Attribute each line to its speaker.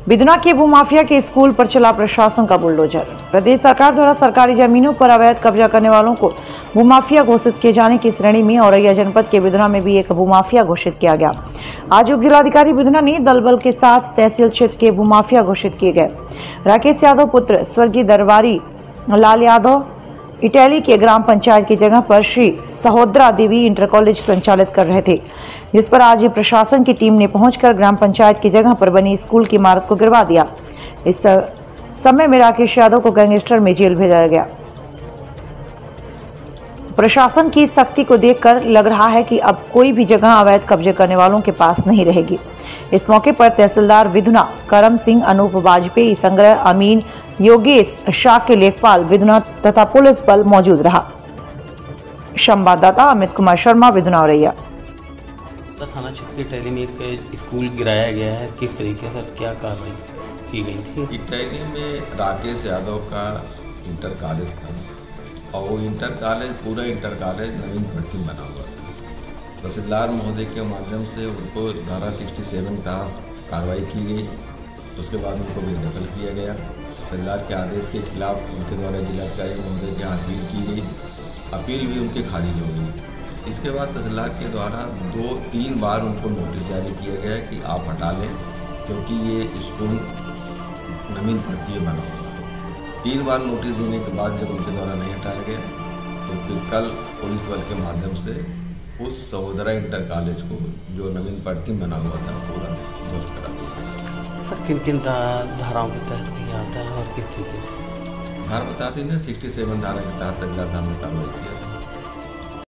Speaker 1: बिदुना के भूमाफिया के स्कूल पर चला प्रशासन का बुलडोजर। प्रदेश सरकार द्वारा सरकारी जमीनों पर अवैध कब्जा करने वालों को भूमाफिया घोषित किए जाने की श्रेणी में औरैया जनपद के बिदुना में भी एक भूमाफिया घोषित किया गया। आज उप जिलाधिकारी बिदुना ने दलबल के साथ तहसील क्षेत्र के भूमाफिया घोषित किए गए। राकेश यादव पुत्र स्वर्गीय दरबारी लाल यादव इटैली के ग्राम पंचायत की जगह पर श्री सहोदरा देवी इंटर कॉलेज संचालित कर रहे थे, जिस पर आज प्रशासन की टीम ने पहुंचकर ग्राम पंचायत की जगह पर बनी स्कूल की इमारत को गिरवा दिया। इस समय में राकेश यादव को गैंगस्टर में जेल भेजा गया। प्रशासन की सख्ती को देखकर लग रहा है कि अब कोई भी जगह अवैध कब्जे करने वालों के पास नहीं रहेगी। इस मौके पर तहसीलदार बिदुना करम सिंह, अनूप वाजपेयी, संग्रह अमीन, योगेश शाह के लेखपाल बिदुना तथा पुलिस बल मौजूद रहा। संवाददाता अमित कुमार शर्मा, बिदुना औरैया।
Speaker 2: थाना क्षेत्र के इटैली में एक स्कूल गिराया गया है, किस तरीके से क्या कार्रवाई की गई थी?
Speaker 3: इटैली में राकेश यादव का इंटर कॉलेज था और वो इंटर कॉलेज पूरा इंटर कॉलेज नवीन भर्ती बना हुआ था। तहसीलदार महोदय के माध्यम से उनको धारा 67 का कार्रवाई की गई। उसके बाद उनको बेदखल किया गया। तहसीलदार के आदेश के खिलाफ उनके द्वारा जिलाधिकारी महोदय के यहाँ अपील की गई। अपील भी उनके खारिज हो गई। इसके बाद तहसीलदार के द्वारा 2-3 बार उनको नोटिस जारी किया गया कि आप हटा लें, क्योंकि ये स्कूल नवीन भर्ती बना हुआ है। 3 बार नोटिस देने के बाद जब उनके द्वारा नहीं हटाया गया तो फिर कल पुलिस बल के माध्यम से उस सहोदरा इंटर कॉलेज को जो नवीन भर्ती बना हुआ था पूरा ध्वस्त करा दिया।
Speaker 2: सर किन किन धाराओं के तहत किया आता है और किस तरीके से?
Speaker 3: धारा बताती ने 67 धारा के तहत तहसीलदार साहब ने कार्रवाई किया।